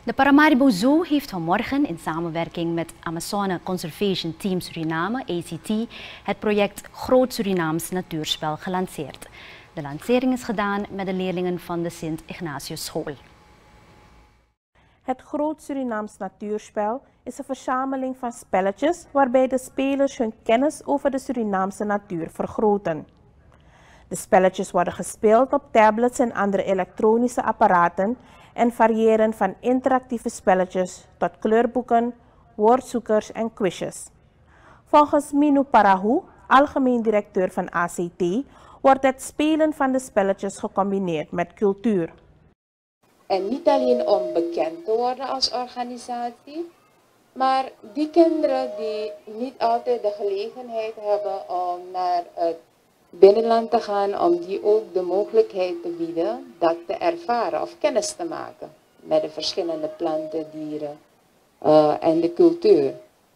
De Paramaribo Zoo heeft vanmorgen in samenwerking met Amazone Conservation Team Suriname, ACT, het project Groot Surinaams Natuurspel gelanceerd. De lancering is gedaan met de leerlingen van de Sint Ignatius School. Het Groot Surinaams Natuurspel is een verzameling van spelletjes waarbij de spelers hun kennis over de Surinaamse natuur vergroten. De spelletjes worden gespeeld op tablets en andere elektronische apparaten en variëren van interactieve spelletjes tot kleurboeken, woordzoekers en quizjes. Volgens Minu Parahu, algemeen directeur van ACT, wordt het spelen van de spelletjes gecombineerd met cultuur. En niet alleen om bekend te worden als organisatie, maar die kinderen die niet altijd de gelegenheid hebben om naar het binnenland te gaan, om die ook de mogelijkheid te bieden dat te ervaren of kennis te maken met de verschillende planten, dieren en de cultuur.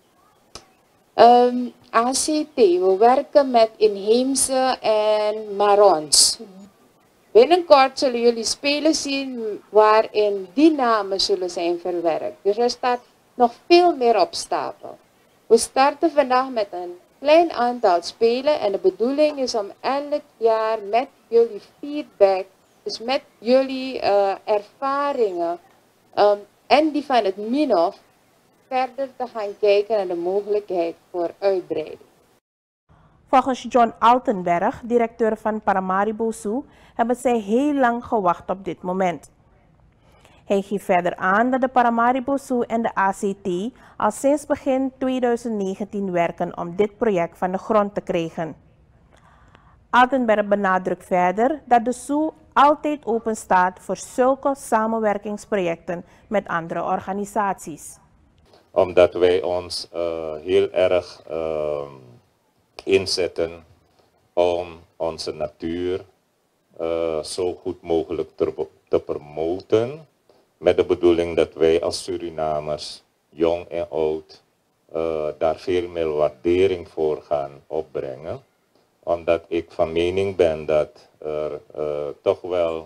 ACT, we werken met inheemse en marons. Binnenkort zullen jullie spelen zien waarin die namen zullen zijn verwerkt. Dus er staat nog veel meer op stapel. We starten vandaag met een klein aantal spelen en de bedoeling is om elk jaar met jullie feedback, dus met jullie ervaringen en die van het MINOF verder te gaan kijken naar de mogelijkheid voor uitbreiding. Volgens John Altenberg, directeur van Paramaribo Zoo, hebben zij heel lang gewacht op dit moment. Hij geeft verder aan dat de Paramaribo Zoo en de ACT al sinds begin 2019 werken om dit project van de grond te krijgen. Altenberg benadrukt verder dat de zoo altijd open staat voor zulke samenwerkingsprojecten met andere organisaties. Omdat wij ons heel erg inzetten om onze natuur zo goed mogelijk te promoten. Met de bedoeling dat wij als Surinamers, jong en oud, daar veel meer waardering voor gaan opbrengen. Omdat ik van mening ben dat er toch wel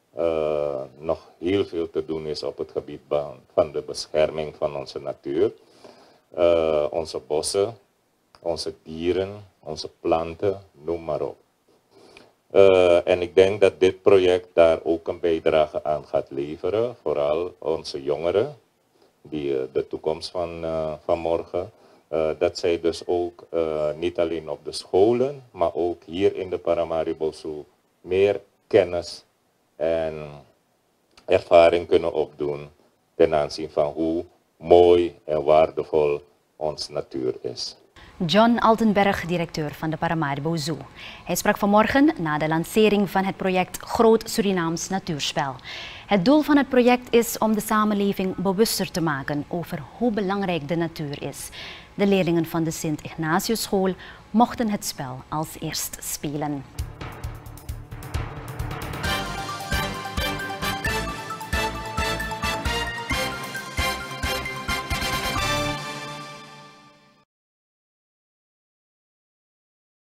nog heel veel te doen is op het gebied van de bescherming van onze natuur. Onze bossen, onze dieren, onze planten, noem maar op. En ik denk dat dit project daar ook een bijdrage aan gaat leveren. Vooral onze jongeren, die de toekomst van morgen. Dat zij dus ook niet alleen op de scholen, maar ook hier in de Paramaribo Zoo meer kennis en ervaring kunnen opdoen ten aanzien van hoe mooi en waardevol onze natuur is. John Altenberg, directeur van de Paramaribo Zoo. Hij sprak vanmorgen na de lancering van het project Groot Surinaams Natuurspel. Het doel van het project is om de samenleving bewuster te maken over hoe belangrijk de natuur is. De leerlingen van de Sint Ignatius School mochten het spel als eerst spelen.